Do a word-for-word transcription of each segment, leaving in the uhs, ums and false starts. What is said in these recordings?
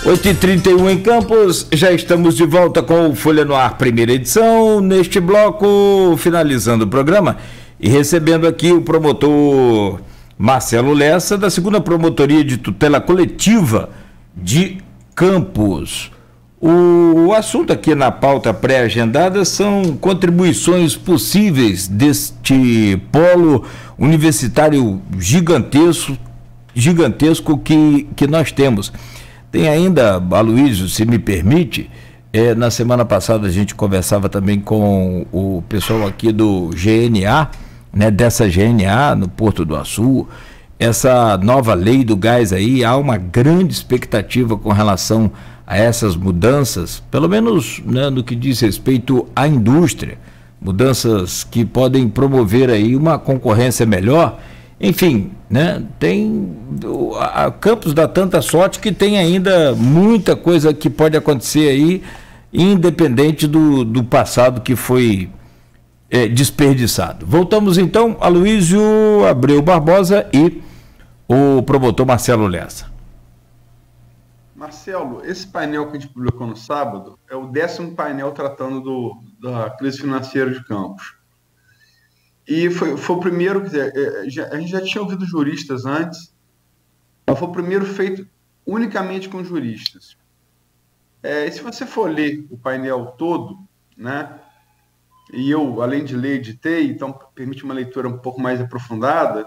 oito e trinta e um em Campos, já estamos de volta com o Folha no Ar, primeira edição. Neste bloco, finalizando o programa e recebendo aqui o promotor Marcelo Lessa, da segunda Promotoria de Tutela Coletiva de Campos. O assunto aqui na pauta pré-agendada são contribuições possíveis deste polo universitário gigantesco, gigantesco que, que nós temos. Tem ainda, Aloysio, se me permite, é, na semana passada a gente conversava também com o pessoal aqui do G N A, né, dessa G N A no Porto do Açu, essa nova lei do gás aí, há uma grande expectativa com relação a essas mudanças, pelo menos, né, no que diz respeito à indústria, mudanças que podem promover aí uma concorrência melhor. Enfim, né, tem a Campos dá tanta sorte que tem ainda muita coisa que pode acontecer aí, independente do, do passado que foi é, desperdiçado. Voltamos então a Aloysio Abreu Barbosa e o promotor Marcelo Lessa. Marcelo, esse painel que a gente publicou no sábado é o décimo painel tratando do, da crise financeira de Campos. E foi, foi o primeiro, quer dizer, já, a gente já tinha ouvido juristas antes, mas foi o primeiro feito unicamente com juristas. É, e se você for ler o painel todo, né, e eu, além de ler, editei, então permite uma leitura um pouco mais aprofundada,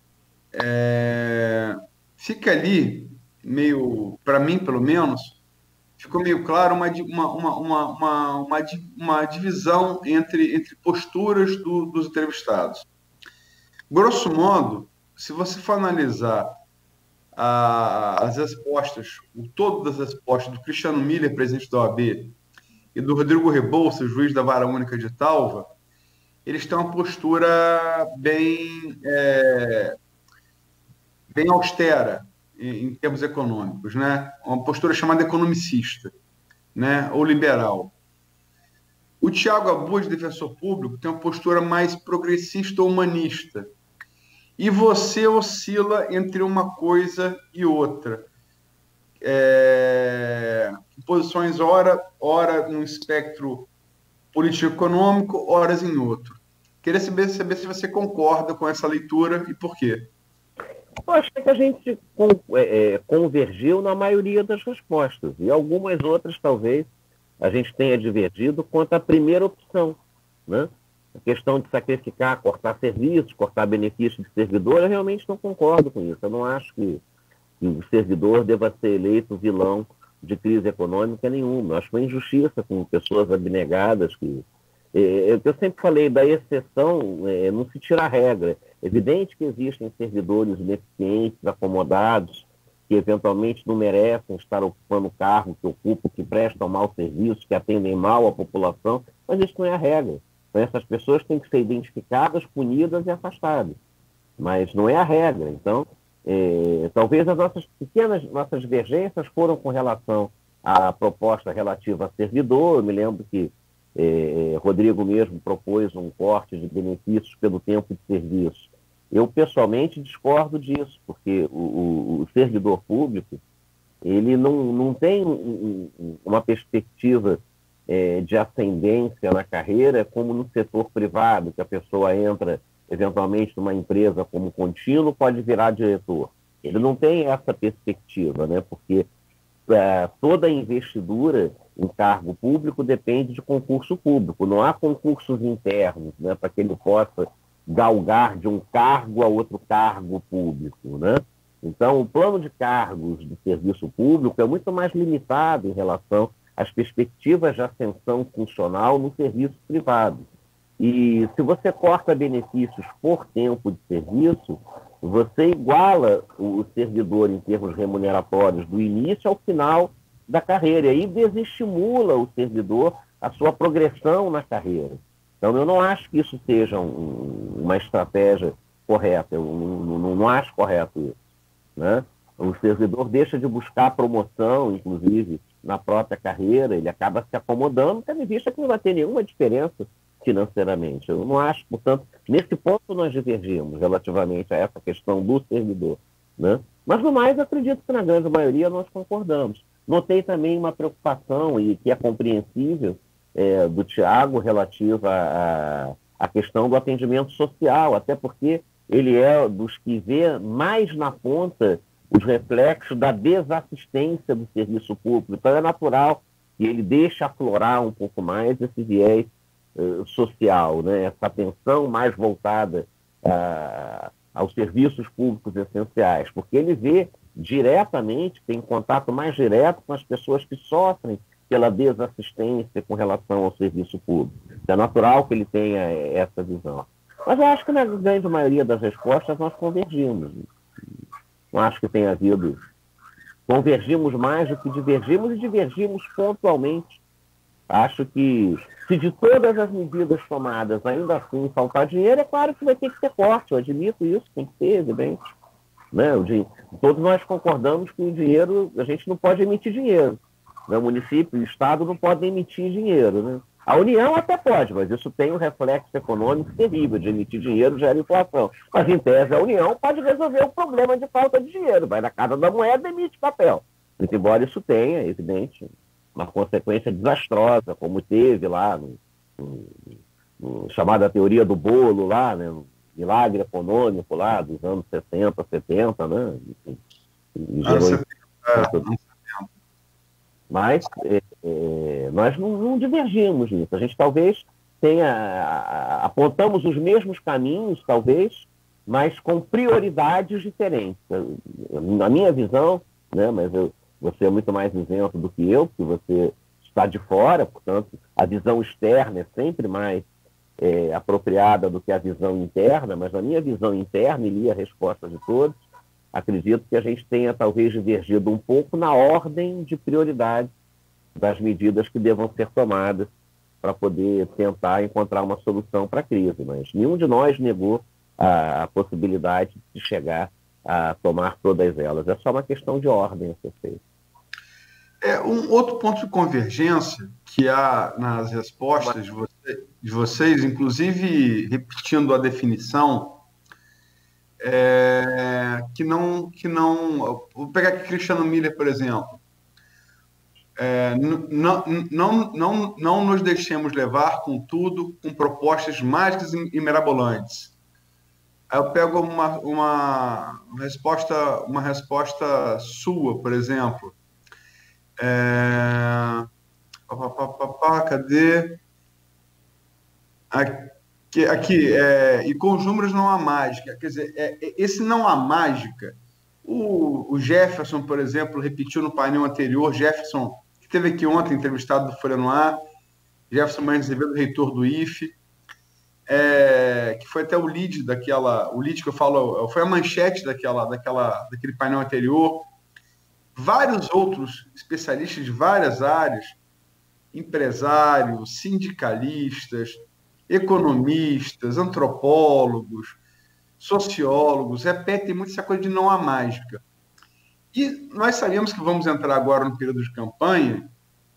é, fica ali, meio, para mim pelo menos, ficou meio claro uma, uma, uma, uma, uma, uma divisão entre, entre posturas do, dos entrevistados. Grosso modo, se você for analisar a, as respostas, o todo das respostas do Cristiano Miller, presidente da O A B, e do Rodrigo Rebouças, juiz da Vara Única de Talva, eles têm uma postura bem, é, bem austera em termos econômicos, né? Uma postura chamada economicista, né? Ou liberal. O Tiago Abud, defensor público, tem uma postura mais progressista ou humanista. E você oscila entre uma coisa e outra. É... Posições ora, ora num espectro político-econômico, horas em outro. Queria saber, saber se você concorda com essa leitura e por quê. Eu acho que a gente é, convergiu na maioria das respostas, e algumas outras talvez a gente tenha divergido quanto à primeira opção, né? A questão de sacrificar, cortar serviços, cortar benefícios de servidor, eu realmente não concordo com isso. Eu não acho que, que o servidor deva ser eleito vilão de crise econômica nenhuma. Eu acho uma injustiça com pessoas abnegadas que... É, é, eu sempre falei, da exceção é, não se tira a regra. É evidente que existem servidores ineficientes, acomodados, que eventualmente não merecem estar ocupando o cargo que ocupam, que prestam mau serviço, que atendem mal a população, mas isso não é a regra. Então, essas pessoas têm que ser identificadas, punidas e afastadas. Mas não é a regra. Então, é, talvez as nossas pequenas nossas divergências foram com relação à proposta relativa a servidor. Eu me lembro que É, Rodrigo mesmo propôs um corte de benefícios pelo tempo de serviço. Eu, pessoalmente, discordo disso, porque o, o, o servidor público ele não, não tem um, um, uma perspectiva é, de ascendência na carreira como no setor privado, que a pessoa entra, eventualmente, numa empresa como contínuo, pode virar diretor. Ele não tem essa perspectiva, né? Porque é, toda investidura em cargo público depende de concurso público. Não há concursos internos, né, para que ele possa galgar de um cargo a outro cargo público, né? Então, o plano de cargos de serviço público é muito mais limitado em relação às perspectivas de ascensão funcional no serviço privado. E se você corta benefícios por tempo de serviço, você iguala o servidor em termos remuneratórios do início ao final da carreira, e aí desestimula o servidor a sua progressão na carreira. Então, eu não acho que isso seja um, uma estratégia correta, eu não, não, não acho correto isso, né? O servidor deixa de buscar promoção, inclusive, na própria carreira, ele acaba se acomodando, tendo em vista que não vai ter nenhuma diferença financeiramente. Eu não acho, portanto, nesse ponto nós divergimos relativamente a essa questão do servidor, né? Mas, no mais, acredito que na grande maioria nós concordamos. Notei também uma preocupação, e que é compreensível, é, do Tiago, relativa à, à questão do atendimento social, até porque ele é dos que vê mais na ponta os reflexos da desassistência do serviço público. Então é natural que ele deixe aflorar um pouco mais esse viés uh, social, né? Essa atenção mais voltada uh, aos serviços públicos essenciais, porque ele vê diretamente, tem contato mais direto com as pessoas que sofrem pela desassistência com relação ao serviço público. É natural que ele tenha essa visão. Mas eu acho que na grande maioria das respostas nós convergimos. Não acho que tenha havido... Convergimos mais do que divergimos, e divergimos pontualmente. Acho que, se de todas as medidas tomadas ainda assim faltar dinheiro, é claro que vai ter que ter corte. Eu admito isso, tem que ter, evidente. Né? O dinheiro, todos nós concordamos que o dinheiro, a gente não pode emitir dinheiro. Né? O município e o Estado não podem emitir dinheiro. Né? A União até pode, mas isso tem um reflexo econômico terrível. De emitir dinheiro gera inflação. Mas, em tese, a União pode resolver o problema de falta de dinheiro. Vai na Casa da Moeda e emite papel. Muito embora isso tenha, evidente, uma consequência desastrosa, como teve lá no, no, no chamada teoria do bolo, lá, né? No milagre econômico lá dos anos sessenta, setenta, né? Enfim, anos setenta. Mas é, é, nós não, não divergimos nisso. A gente talvez tenha... apontamos os mesmos caminhos, talvez, mas com prioridades diferentes. Na minha visão, né, mas eu, você é muito mais isento do que eu, porque você está de fora, portanto, a visão externa é sempre mais é, apropriada do que a visão interna, mas na minha visão interna, e li a resposta de todos, acredito que a gente tenha talvez divergido um pouco na ordem de prioridade das medidas que devam ser tomadas para poder tentar encontrar uma solução para a crise. Mas nenhum de nós negou a, a possibilidade de chegar a tomar todas elas. É só uma questão de ordem a ser feita. É, um outro ponto de convergência que há nas respostas de, você, de vocês, inclusive repetindo a definição, É, que não, que não... Vou pegar aqui Cristiano Miller, por exemplo. É, não, não, não, não nos deixemos levar, contudo, com propostas mágicas e mirabolantes. Aí eu pego uma, uma, uma, resposta, uma resposta sua, por exemplo. É, pá, pá, pá, pá, cadê? Aqui. Que, aqui, é, e com os números não há mágica. Quer dizer, é, esse não há mágica, o, o Jefferson, por exemplo, repetiu no painel anterior, Jefferson, que esteve aqui ontem, entrevistado do Folha no Ar, Jefferson Martins Azevedo, reitor do I F E, é, que foi até o lead daquela, o lead que eu falo, foi a manchete daquela, daquela, daquele painel anterior. Vários outros especialistas de várias áreas, empresários, sindicalistas, economistas, antropólogos, sociólogos, repetem muito essa coisa de não há mágica. E nós sabemos que vamos entrar agora no período de campanha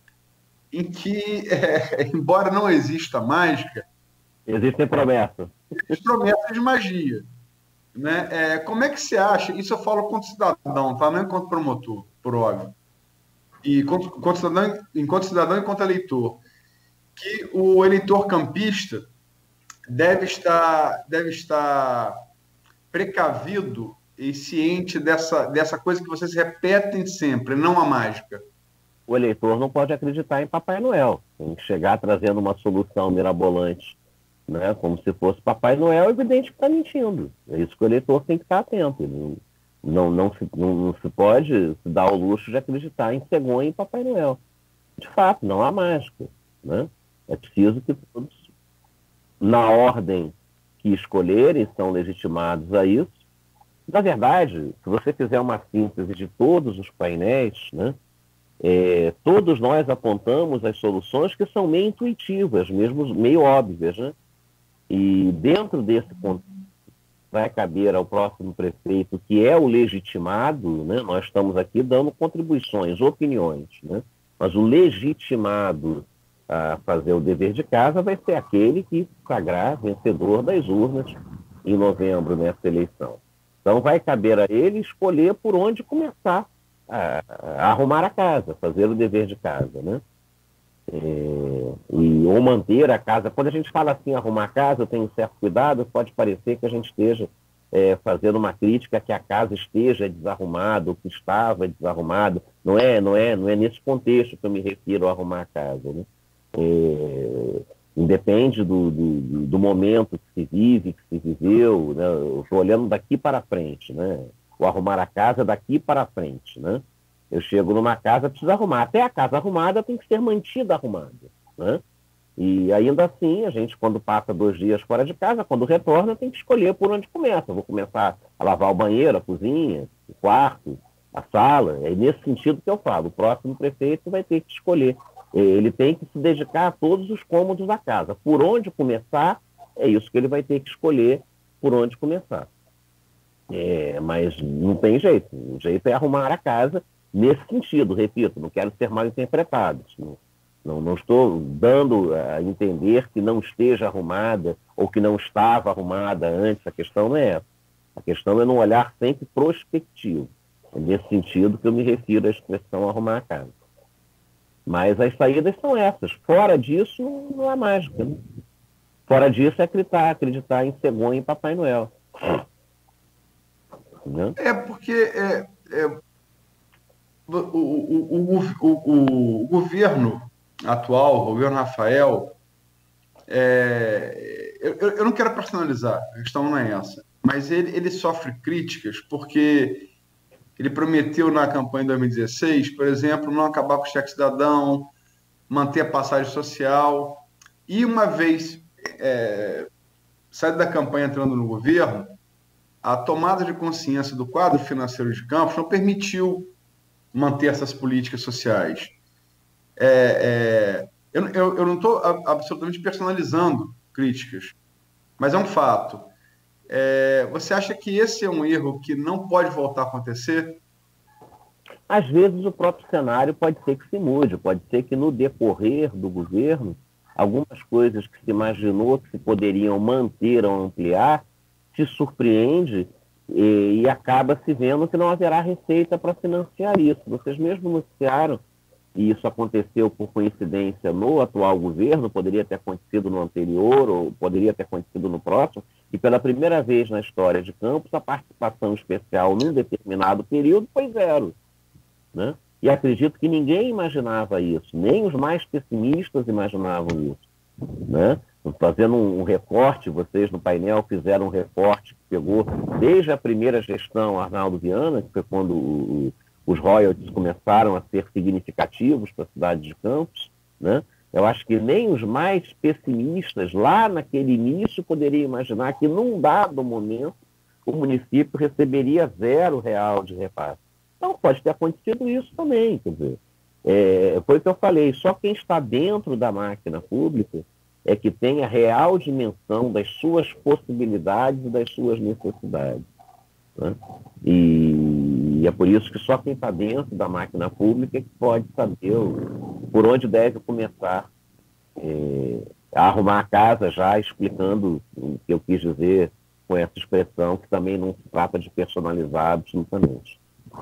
em que, é, embora não exista mágica, existem promessas. Existem promessas de magia. Né? É, como é que você acha? Isso eu falo contra cidadão, tá? Não é contra promotor, por óbvio. E contra, contra cidadão, enquanto cidadão e contra eleitor. Que o eleitor campista deve estar, deve estar precavido e ciente dessa, dessa coisa que vocês repetem sempre, não a mágica. O eleitor não pode acreditar em Papai Noel. Tem que chegar trazendo uma solução mirabolante, né? Como se fosse Papai Noel, é evidente que está mentindo. É isso que o eleitor tem que estar atento. Não, não, não, se, não, não se pode se dar ao luxo de acreditar em cegonha e Papai Noel. De fato, não há mágica, né? É preciso que todos, na ordem que escolherem, são legitimados a isso. Na verdade, se você fizer uma síntese de todos os painéis, né, é, todos nós apontamos as soluções que são meio intuitivas, mesmo meio óbvias. Né? E dentro desse ponto vai caber ao próximo prefeito, que é o legitimado, né? Nós estamos aqui dando contribuições, opiniões, né? Mas o legitimado a fazer o dever de casa vai ser aquele que sagrar vencedor das urnas em novembro nessa eleição. Então vai caber a ele escolher por onde começar a, a arrumar a casa, fazer o dever de casa, né? É, e, ou manter a casa. Quando a gente fala assim, arrumar a casa, eu tenho um certo cuidado, pode parecer que a gente esteja é, fazendo uma crítica que a casa esteja desarrumada, ou que estava desarrumado. Não é, não é, não é nesse contexto que eu me refiro a arrumar a casa, né? É, independe do, do, do momento que se vive, que se viveu, né? Eu estou olhando daqui para frente, né? O arrumar a casa daqui para frente, né? Eu chego numa casa, preciso arrumar. Até a casa arrumada tem que ser mantida arrumada, né? E ainda assim, a gente, quando passa dois dias fora de casa, quando retorna, tem que escolher por onde começa. Eu vou começar a lavar o banheiro, a cozinha, o quarto, a sala. É nesse sentido que eu falo. O próximo prefeito vai ter que escolher. Ele tem que se dedicar a todos os cômodos da casa. Por onde começar, é isso que ele vai ter que escolher, por onde começar. É, mas não tem jeito. O jeito é arrumar a casa nesse sentido, repito, não quero ser mal interpretado. Não, não, não estou dando a entender que não esteja arrumada ou que não estava arrumada antes. A questão não é essa. A questão é num olhar sempre prospectivo. É nesse sentido que eu me refiro à expressão arrumar a casa. Mas as saídas são essas. Fora disso, não há mágica. Né? Fora disso é acreditar, acreditar em cegonha e em Papai Noel. Né? É porque é, é, o, o, o, o, o governo atual, o governo Rafael, é, eu, eu não quero personalizar, a questão não é essa, mas ele, ele sofre críticas porque ele prometeu na campanha de dois mil e dezesseis, por exemplo, não acabar com o cheque cidadão, manter a passagem social, e uma vez é, saído da campanha entrando no governo, a tomada de consciência do quadro financeiro de Campos não permitiu manter essas políticas sociais. É, é, eu, eu, eu não estou absolutamente personalizando críticas, mas é um fato. É, você acha que esse é um erro que não pode voltar a acontecer? Às vezes o próprio cenário pode ser que se mude, pode ser que no decorrer do governo, algumas coisas que se imaginou que se poderiam manter ou ampliar, se surpreende e, e acaba se vendo que não haverá receita para financiar isso. Vocês mesmos noticiaram, e isso aconteceu por coincidência no atual governo, poderia ter acontecido no anterior ou poderia ter acontecido no próximo, e pela primeira vez na história de Campos, a participação especial num determinado período foi zero. Né? E acredito que ninguém imaginava isso, nem os mais pessimistas imaginavam isso. Né? Fazendo um, um recorte, vocês no painel fizeram um recorte que pegou desde a primeira gestão Arnaldo Viana, que foi quando o, os royalties começaram a ser significativos para a cidade de Campos, né? Eu acho que nem os mais pessimistas lá naquele início poderiam imaginar que num dado momento o município receberia zero real de repasse. Então pode ter acontecido isso também, quer dizer, é, foi o que eu falei, só quem está dentro da máquina pública é que tem a real dimensão das suas possibilidades e das suas necessidades. Né? E, e é por isso que só quem está dentro da máquina pública é que pode saber o, por onde deve começar é, a arrumar a casa, já explicando o que eu quis dizer com essa expressão, que também não se trata de personalizar absolutamente.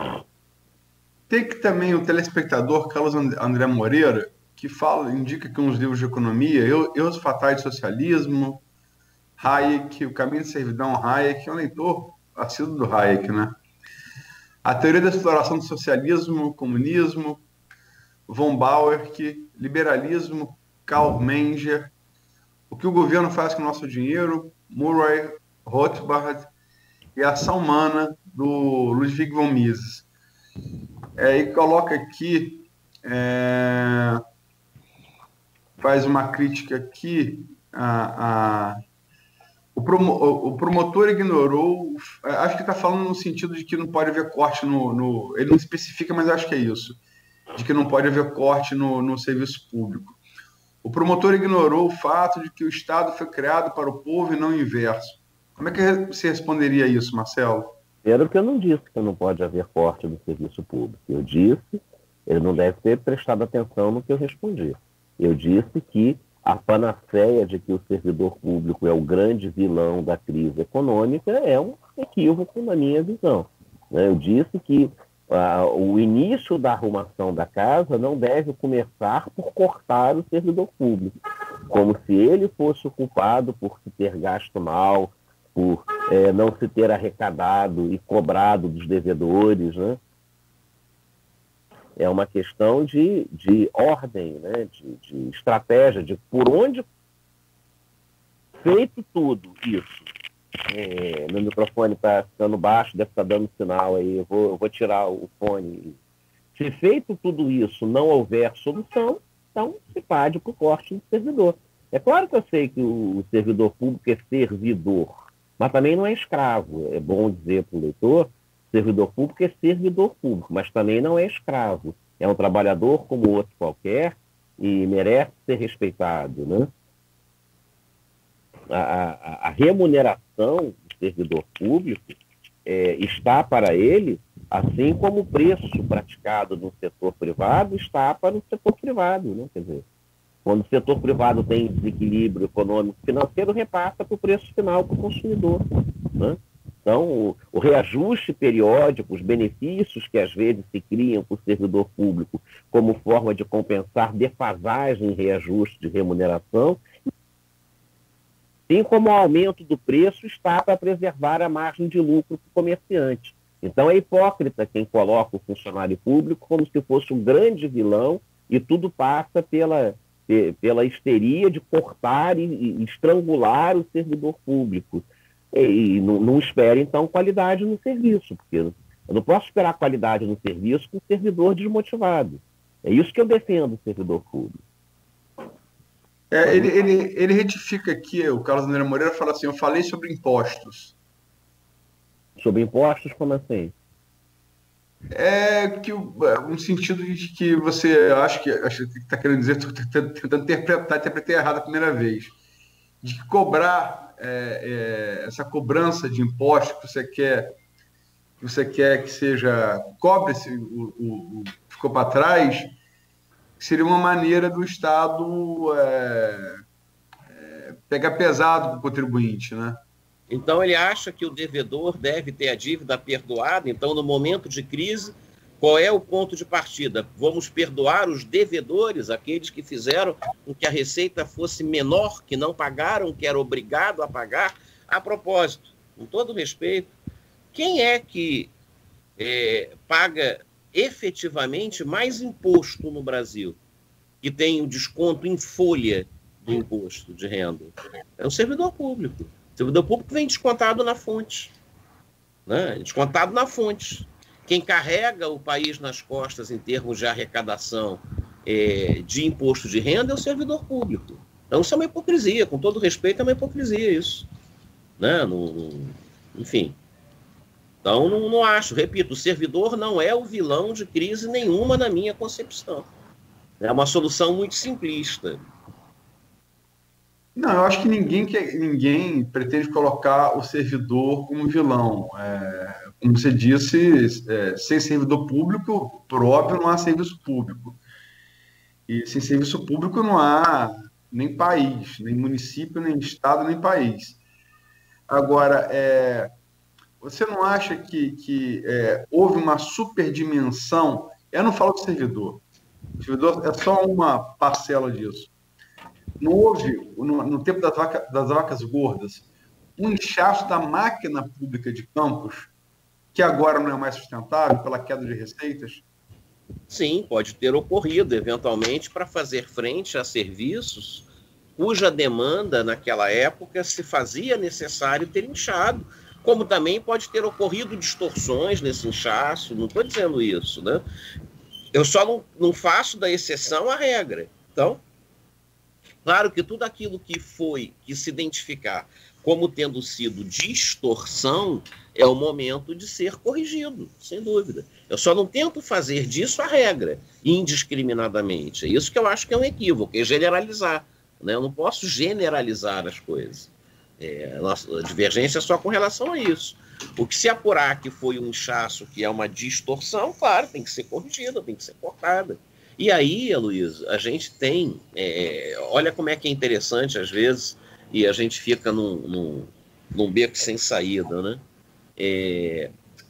Tem que também o telespectador Carlos André Moreira, que fala, indica que uns livros de economia, Erros Fatais de Socialismo, Hayek, O Caminho de Servidão, Hayek, é um leitor assíduo do Hayek, né? A Teoria da Exploração do Socialismo, Comunismo, von Bauer, Liberalismo, Karl Menger, O que o Governo Faz com o Nosso Dinheiro, Murray Rothbard, e A Ação Humana, do Ludwig von Mises. É, e coloca aqui, é, faz uma crítica aqui, a, a, o, promo, o promotor ignorou, acho que está falando no sentido de que não pode haver corte no, no... Ele não especifica, mas acho que é isso, de que não pode haver corte no, no serviço público. O promotor ignorou o fato de que o Estado foi criado para o povo e não o inverso. Como é que você responderia a isso, Marcelo? Primeiro que eu não disse que não pode haver corte do serviço público. Eu disse, ele não deve ter prestado atenção no que eu respondi. Eu disse que a panaceia de que o servidor público é o grande vilão da crise econômica é um equívoco na minha visão. Eu disse que Ah, o início da arrumação da casa não deve começar por cortar o servidor público, como se ele fosse o culpado por se ter gasto mal, por é, não se ter arrecadado e cobrado dos devedores, né? É uma questão de, de ordem, né? de, de estratégia, de por onde feito tudo isso. É, meu microfone está ficando baixo, deve estar dando sinal aí, eu vou, eu vou tirar o fone. Se feito tudo isso não houver solução, então se pode para o corte do servidor. É claro que eu sei que o servidor público é servidor, mas também não é escravo. É bom dizer para o leitor, servidor público é servidor público, mas também não é escravo. É um trabalhador como outro qualquer e merece ser respeitado, né? A, a, a remuneração do servidor público é, está para ele, assim como o preço praticado no setor privado está para o setor privado, né? Quer dizer, quando o setor privado tem desequilíbrio econômico financeiro, repassa para o preço final para o consumidor, né? Então, o, o reajuste periódico, os benefícios que às vezes se criam para o servidor público como forma de compensar defasagem em reajuste de remuneração, assim como o aumento do preço está para preservar a margem de lucro para o comerciante. Então é hipócrita quem coloca o funcionário público como se fosse um grande vilão e tudo passa pela, pela histeria de cortar e, e estrangular o servidor público. E, e não, não espere, então, qualidade no serviço, porque eu não posso esperar qualidade no serviço com um servidor desmotivado. É isso que eu defendo o servidor público. É, ele, ele, ele retifica aqui, o Carlos André Moreira fala assim, eu falei sobre impostos. Sobre impostos, como assim? É que um sentido de que você acha que acha que está querendo dizer, estou tentando interpretar, interpretei errado a primeira vez, de que cobrar é, é, essa cobrança de impostos que você quer que você quer que seja cobre-se o, o, o ficou para trás, seria uma maneira do Estado é, é, pegar pesado para o contribuinte, né? Então, ele acha que o devedor deve ter a dívida perdoada. Então, no momento de crise, qual é o ponto de partida? Vamos perdoar os devedores, aqueles que fizeram com que a receita fosse menor, que não pagaram, que era obrigado a pagar. A propósito, com todo respeito, quem é que é, paga efetivamente mais imposto no Brasil, que tem o desconto em folha do imposto de renda? É o servidor público. O servidor público vem descontado na fonte, né? Descontado na fonte. Quem carrega o país nas costas em termos de arrecadação é, de imposto de renda é o servidor público. Então isso é uma hipocrisia, com todo respeito, é uma hipocrisia isso, né? No, no, enfim. Então, não, não acho, repito, o servidor não é o vilão de crise nenhuma na minha concepção. É uma solução muito simplista. Não, eu acho que ninguém, quer, ninguém pretende colocar o servidor como vilão. É, como você disse, é, sem servidor público, por óbvio, não há serviço público. E sem serviço público não há nem país, nem município, nem estado, nem país. Agora, é... você não acha que, que é, houve uma superdimensão? Eu não falo de servidor. O servidor é só uma parcela disso. Não houve, no, no tempo das, vaca, das vacas gordas, um inchaço da máquina pública de Campos, que agora não é mais sustentável pela queda de receitas? Sim, pode ter ocorrido, eventualmente, para fazer frente a serviços cuja demanda, naquela época, se fazia necessário ter inchado. Como também pode ter ocorrido distorções nesse inchaço, não estou dizendo isso, né? Eu só não, não faço da exceção a regra. Então, claro que tudo aquilo que foi, que se identificar como tendo sido distorção, é o momento de ser corrigido, sem dúvida. Eu só não tento fazer disso a regra, indiscriminadamente. É isso que eu acho que é um equívoco, é generalizar, né? Eu não posso generalizar as coisas. É, a nossa divergência é só com relação a isso. O que se apurar que foi um inchaço, que é uma distorção, claro, tem que ser corrigida, tem que ser cortada. E aí, Luiz, a gente tem... É, olha como é que é interessante, às vezes, e a gente fica num, num, num beco sem saída, né? É,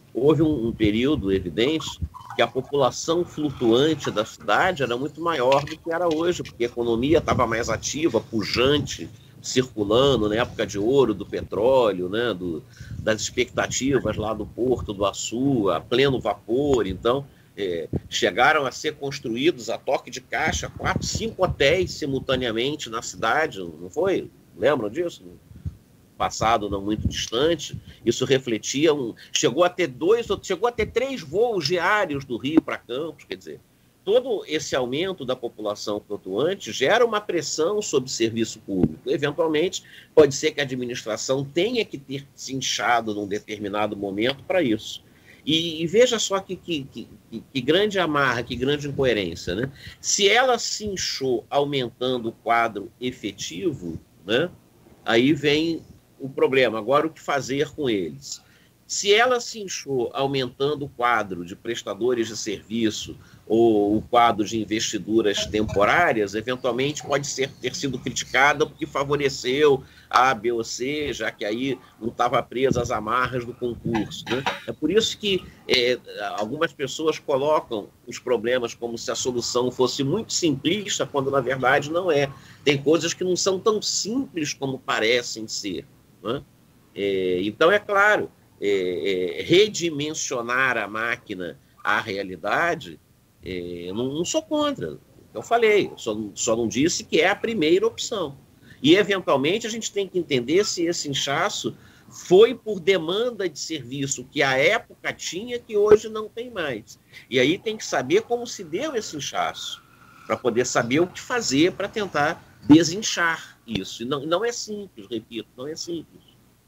houve um, um período evidente que a população flutuante da cidade era muito maior do que era hoje, porque a economia estava mais ativa, pujante, circulando na época de ouro do petróleo, né, do, das expectativas lá do Porto do Açu, a pleno vapor. Então, é, chegaram a ser construídos a toque de caixa quatro, cinco hotéis simultaneamente na cidade, não foi? Lembram disso? Passado não muito distante, isso refletia um... Chegou a ter dois, chegou a ter três voos diários do Rio para Campos, quer dizer, todo esse aumento da população flutuante gera uma pressão sobre o serviço público. Eventualmente, pode ser que a administração tenha que ter se inchado num determinado momento para isso. E, e veja só que, que, que, que grande amarra, que grande incoerência, né? Se ela se inchou aumentando o quadro efetivo, né, aí vem o problema. Agora, o que fazer com eles? Se ela se inchou aumentando o quadro de prestadores de serviço ou o quadro de investiduras temporárias, eventualmente pode ser, ter sido criticada porque favoreceu a A, B ou C, já que aí não estava presa às amarras do concurso, né? É por isso que é, algumas pessoas colocam os problemas como se a solução fosse muito simplista, quando na verdade não é. Tem coisas que não são tão simples como parecem ser, né? É, então, é claro, é, é, redimensionar a máquina à realidade, é, eu não, não sou contra. Eu falei, só, só não disse que é a primeira opção. E, eventualmente, a gente tem que entender se esse inchaço foi por demanda de serviço que a época tinha, que hoje não tem mais. E aí tem que saber como se deu esse inchaço, para poder saber o que fazer para tentar desinchar isso. E não, não é simples, repito, não é simples.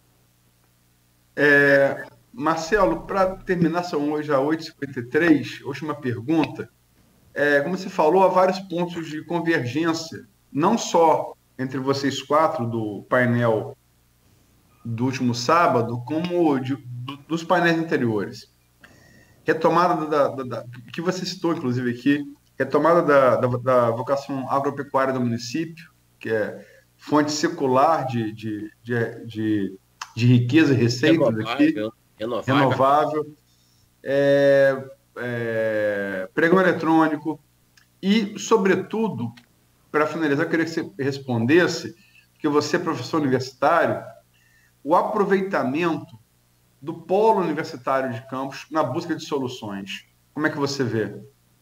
É, Marcelo, para terminar, são hoje às oito e cinquenta e três, última pergunta. É, como você falou, há vários pontos de convergência, não só entre vocês quatro do painel do último sábado, como de, do, dos painéis anteriores. Retomada da, da, da, que você citou, inclusive, aqui, retomada da, da, da vocação agropecuária do município, que é fonte secular de, de, de, de, de riqueza e receita daqui, renovável, renovável, é, é, pregão eletrônico e, sobretudo, para finalizar, eu queria que você respondesse, porque você é professor universitário, o aproveitamento do polo universitário de Campos na busca de soluções. Como é que você vê?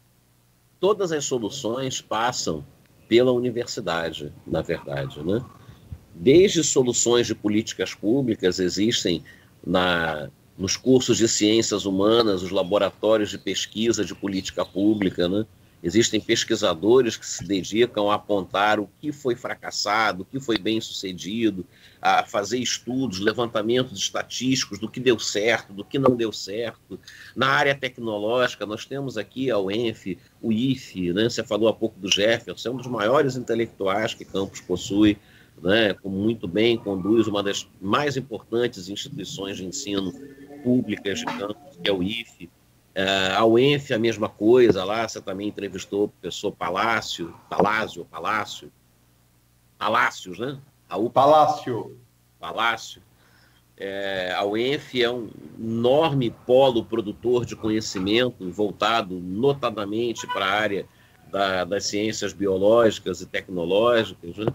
Todas as soluções passam pela universidade, na verdade, né? Desde soluções de políticas públicas, existem na, nos cursos de ciências humanas, os laboratórios de pesquisa de política pública, né? Existem pesquisadores que se dedicam a apontar o que foi fracassado, o que foi bem sucedido, a fazer estudos, levantamentos estatísticos do que deu certo, do que não deu certo. Na área tecnológica, nós temos aqui a U E N F, o I F E, né? Você falou há pouco do Jefferson, é um dos maiores intelectuais que Campos possui, né? Como muito bem conduz uma das mais importantes instituições de ensino públicas de Campos, que é o I F E. Uh, a U E N F, a mesma coisa, lá você também entrevistou o professor Palácio, Palácio, Palácio, Palácios, né? A U P A. Palácio. Palácio. É, a U E N F é um enorme polo produtor de conhecimento, voltado notadamente para a área da, das ciências biológicas e tecnológicas, né?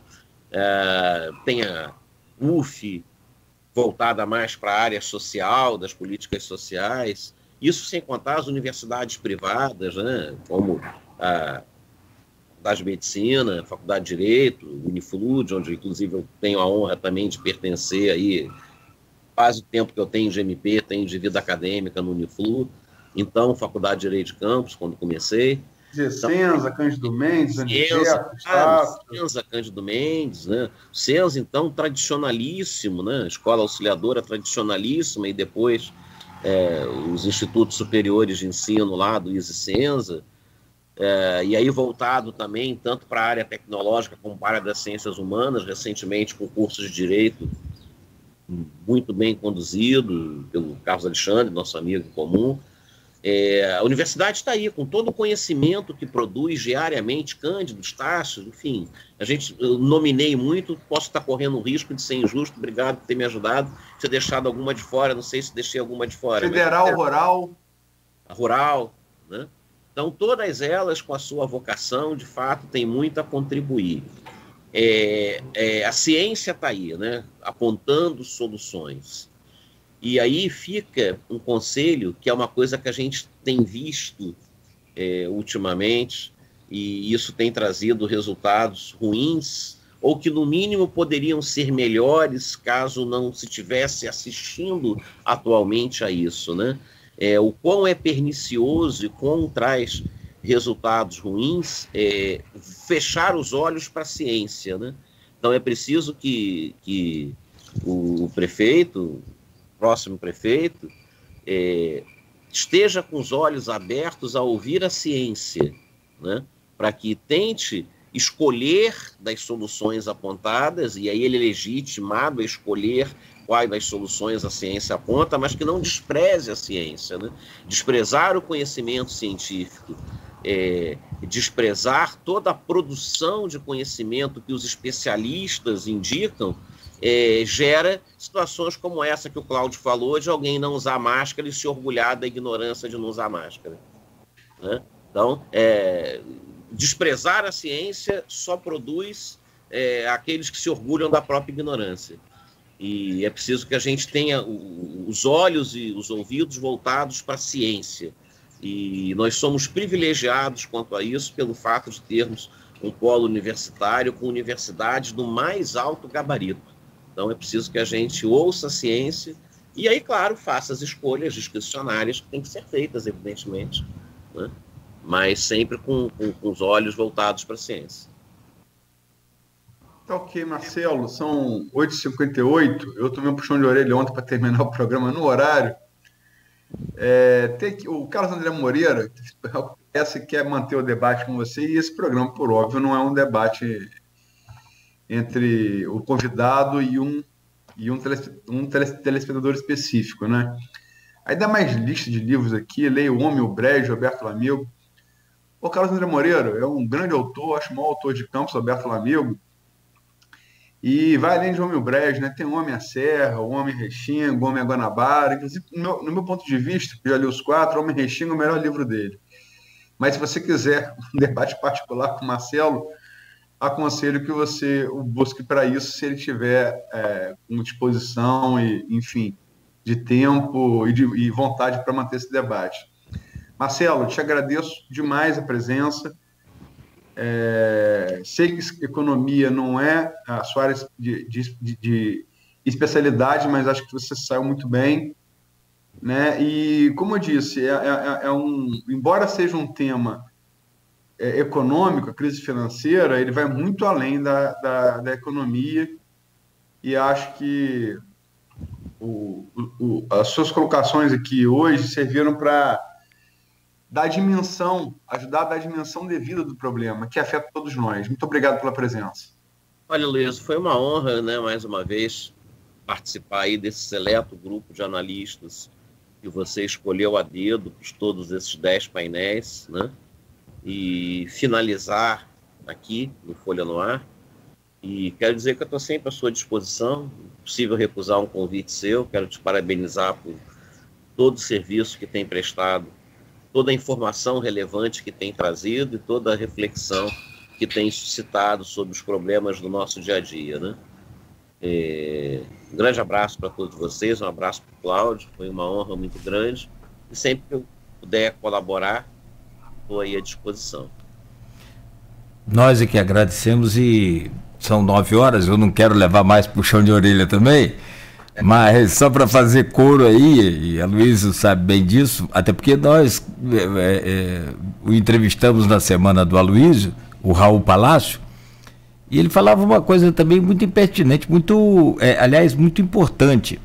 É, tem a U F E, voltada mais para a área social, das políticas sociais. Isso sem contar as universidades privadas, né, como a Faculdade de Medicina, a Faculdade de Direito, o Uniflud, onde inclusive eu tenho a honra também de pertencer aí, quase o tempo que eu tenho de M P, tenho de vida acadêmica no Uniflu. Então, Faculdade de Direito de Campos, quando comecei. Cenza, Cândido Mendes, Cenza, claro, Cenza, Cândido Mendes, né? Cenza, então, tradicionalíssimo, né? Escola auxiliadora tradicionalíssima, e depois é, os institutos superiores de ensino lá do I S E Cenza, é, e aí voltado também tanto para a área tecnológica como para a área das ciências humanas, recentemente com cursos de Direito muito bem conduzido pelo Carlos Alexandre, nosso amigo em comum. É, a universidade está aí, com todo o conhecimento que produz diariamente, Cândido, Tássio, enfim, a gente, eu nominei muito, posso estar correndo o risco de ser injusto, obrigado por ter me ajudado, ter deixado alguma de fora, não sei se deixei alguma de fora. Federal, mas, Rural. A Rural, né? Então, todas elas, com a sua vocação, de fato, têm muito a contribuir. É, é, a ciência está aí, né? Apontando soluções. E aí fica um conselho, que é uma coisa que a gente tem visto é, ultimamente, e isso tem trazido resultados ruins, ou que no mínimo poderiam ser melhores caso não se estivesse assistindo atualmente a isso, né? É, o quão é pernicioso e quão traz resultados ruins, é, fechar os olhos para a ciência, né? Então é preciso que, que o, o prefeito, próximo prefeito, é, esteja com os olhos abertos a ouvir a ciência, né? Para que tente escolher das soluções apontadas, e aí ele é legitimado a escolher quais das soluções a ciência aponta, mas que não despreze a ciência, né? Desprezar o conhecimento científico, é, desprezar toda a produção de conhecimento que os especialistas indicam, É, gera situações como essa que o Cláudio falou, de alguém não usar máscara e se orgulhar da ignorância de não usar máscara, né? Então, é, desprezar a ciência só produz é, aqueles que se orgulham da própria ignorância. E é preciso que a gente tenha os olhos e os ouvidos voltados para a ciência. E nós somos privilegiados quanto a isso pelo fato de termos um polo universitário com universidades do mais alto gabarito. Então é preciso que a gente ouça a ciência e aí, claro, faça as escolhas discricionárias que têm que ser feitas, evidentemente, né? Mas sempre com, com, com os olhos voltados para a ciência. Tá ok, Marcelo, são oito e cinquenta e oito, eu tomei um puxão de orelha ontem para terminar o programa no horário. É, tem que, o Carlos André Moreira essa quer manter o debate com você, e esse programa, por óbvio, não é um debate entre o convidado e um, e um, tele, um telespectador específico, né? Aí dá mais lista de livros aqui, leio O Homem e o Brejo, Roberto Lamigo. O Carlos André Moreira é um grande autor, acho o maior autor de campos, Roberto Lamigo, e vai além de Homem e o Brejo, né? Tem O Homem à Serra, O Homem Restinga, O Homem à Guanabara. Inclusive, no meu, no meu ponto de vista, que já li os quatro, O Homem Restinga é o melhor livro dele. Mas se você quiser um debate particular com o Marcelo, aconselho que você o busque para isso, se ele tiver é, com disposição e, enfim, de tempo e, de, e vontade para manter esse debate. Marcelo, te agradeço demais a presença. É, sei que economia não é a sua área de, de, de especialidade, mas acho que você saiu muito bem, né? E, como eu disse, é, é, é um, embora seja um tema é, econômico, a crise financeira, ele vai muito além da, da, da economia, e acho que o, o, as suas colocações aqui hoje serviram para dar dimensão, ajudar a dar a dimensão devida do problema, que afeta todos nós. Muito obrigado pela presença. Olha, Luiz, foi uma honra, né, mais uma vez, participar aí desse seleto grupo de analistas que você escolheu a dedo para todos esses dez painéis, né, e finalizar aqui no Folha no Ar. E quero dizer que eu estou sempre à sua disposição, é possível recusar um convite seu, quero te parabenizar por todo o serviço que tem prestado, toda a informação relevante que tem trazido e toda a reflexão que tem suscitado sobre os problemas do nosso dia a dia, né? É, um grande abraço para todos vocês, um abraço para o Cláudio, foi uma honra muito grande, e sempre que eu puder colaborar, estou aí à disposição. Nós é que agradecemos, e são nove horas, eu não quero levar mais puxão de orelha também, mas só para fazer coro aí, e a Luísa sabe bem disso, até porque nós é, é, o entrevistamos na semana do Aloysio, o Raul Palácio, e ele falava uma coisa também muito impertinente, muito, é, aliás, muito importante,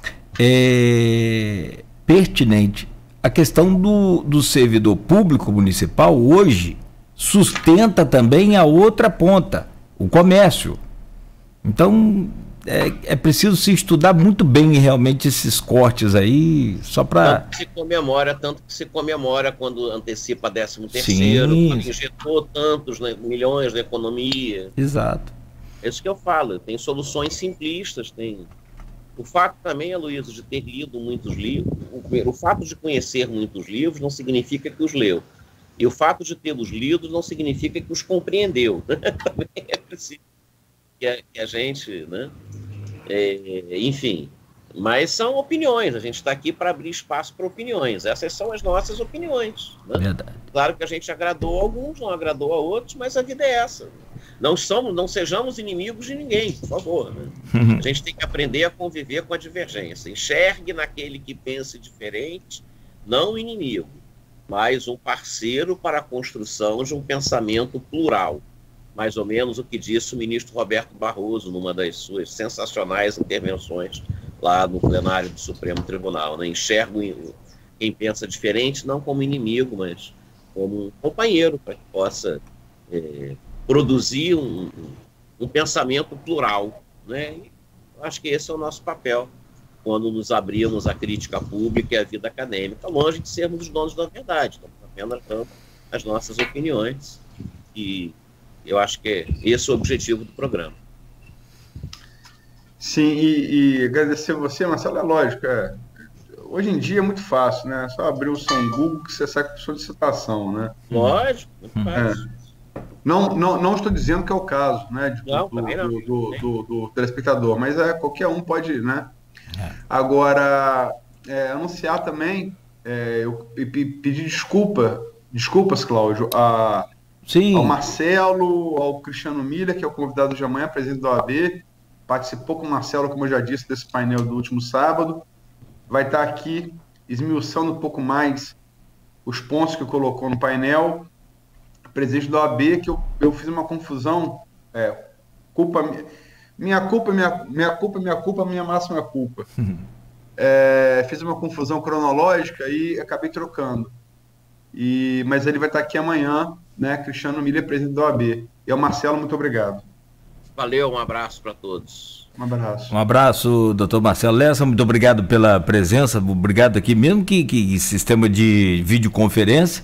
é, pertinente. A questão do, do servidor público municipal hoje sustenta também a outra ponta, o comércio. Então, é, é preciso se estudar muito bem realmente esses cortes aí, só para... Tanto que se comemora, tanto que se comemora quando antecipa décimo terceiro, quando injetou tantos, né, milhões na economia. Exato. É isso que eu falo, tem soluções simplistas, tem... O fato também, Aloysio, de ter lido muitos livros, o, o fato de conhecer muitos livros não significa que os leu. E o fato de tê-los lidos não significa que os compreendeu. Também é preciso que a, que a gente, né? É, enfim, mas são opiniões, a gente está aqui para abrir espaço para opiniões, essas são as nossas opiniões, né? Verdade. Claro que a gente agradou a alguns, não agradou a outros, mas a vida é essa, não, somos, não sejamos inimigos de ninguém, por favor, né? A gente tem que aprender a conviver com a divergência, enxergue naquele que pense diferente, não um inimigo, mas um parceiro para a construção de um pensamento plural. Mais ou menos o que disse o ministro Roberto Barroso numa das suas sensacionais intervenções lá no plenário do Supremo Tribunal, né? Enxergo quem pensa diferente não como inimigo, mas como um companheiro para que possa é, produzir um, um pensamento plural, né? E acho que esse é o nosso papel quando nos abrimos à crítica pública e à vida acadêmica, longe de sermos os donos da verdade, estamos apenas dando as nossas opiniões e eu acho que é esse o objetivo do programa. Sim, e, e agradecer a você, Marcelo, é lógico, é, hoje em dia é muito fácil, né? É só abrir o São Google que você sai com solicitação, né? Lógico, muito fácil. É. Não, não, não estou dizendo que é o caso, né, de, não, do, não. Do, do, do, do telespectador, mas é, qualquer um pode, né? É. Agora, é, anunciar também, é, eu pedir desculpa, desculpas, Cláudio, a... Sim. Ao Marcelo, ao Cristiano Miller, que é o convidado de amanhã, presidente da O A B, participou com o Marcelo, como eu já disse, desse painel do último sábado, vai estar aqui esmiuçando um pouco mais os pontos que colocou no painel. Presidente da O A B, que eu, eu fiz uma confusão, é, culpa, minha culpa, minha, minha culpa, minha culpa, minha máxima culpa. É, fiz uma confusão cronológica e acabei trocando. E, mas ele vai estar aqui amanhã, né? Cristiano Miller, presidente da O A B. E ao Marcelo, muito obrigado. Valeu, um abraço para todos. Um abraço. Um abraço, doutor Marcelo Lessa, muito obrigado pela presença, obrigado aqui, mesmo que, que sistema de videoconferência,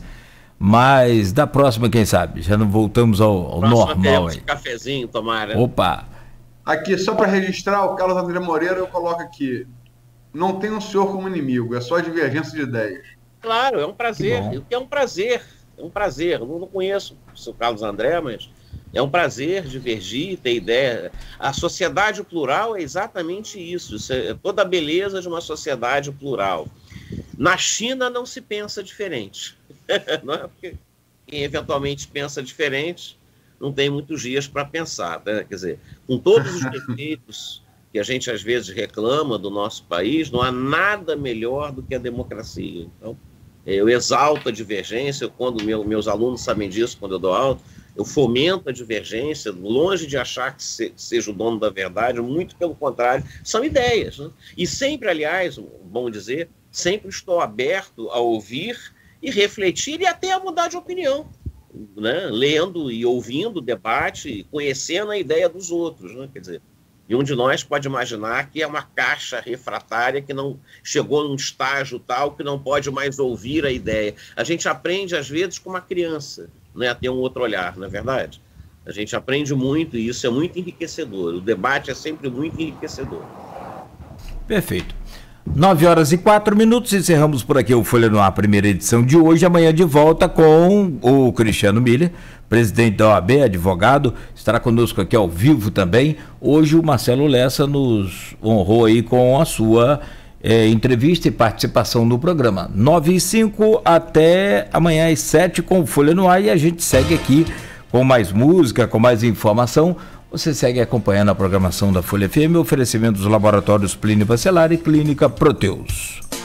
mas da próxima, quem sabe, já não voltamos ao, ao normal aí. Um cafezinho, tomara. Opa! Aqui, só para registrar, o Carlos André Moreira, eu coloco aqui, não tem um senhor como inimigo, é só divergência de ideias. Claro, é um prazer, o que é um prazer, é um prazer, eu não conheço o seu Carlos André, mas é um prazer divergir, ter ideia. A sociedade plural é exatamente isso, isso é toda a beleza de uma sociedade plural. Na China não se pensa diferente, não é? Porque quem eventualmente pensa diferente não tem muitos dias para pensar, né? Quer dizer, com todos os defeitos que a gente às vezes reclama do nosso país, não há nada melhor do que a democracia. Então, eu exalto a divergência, quando meu, meus alunos sabem disso, quando eu dou aula, eu fomento a divergência, longe de achar que se, seja o dono da verdade, muito pelo contrário, são ideias, né? E sempre, aliás, bom dizer, sempre estou aberto a ouvir e refletir e até a mudar de opinião, né? Lendo e ouvindo o debate e conhecendo a ideia dos outros, né? Quer dizer, e um de nós pode imaginar que é uma caixa refratária que não chegou num estágio tal que não pode mais ouvir a ideia. A gente aprende, às vezes, com uma criança, né, a ter um outro olhar, não é verdade? A gente aprende muito e isso é muito enriquecedor. O debate é sempre muito enriquecedor. Perfeito. Nove horas e quatro minutos, encerramos por aqui o Folha no Ar, primeira edição de hoje. Amanhã de volta com o Cristiano Miller, presidente da O A B, advogado, estará conosco aqui ao vivo também. Hoje o Marcelo Lessa nos honrou aí com a sua é, entrevista e participação no programa. Nove e cinco, até amanhã às sete com o Folha no Ar, e a gente segue aqui com mais música, com mais informação. Você segue acompanhando a programação da Folha F M, oferecimento dos laboratórios Plínio Bacelar e Clínica Proteus.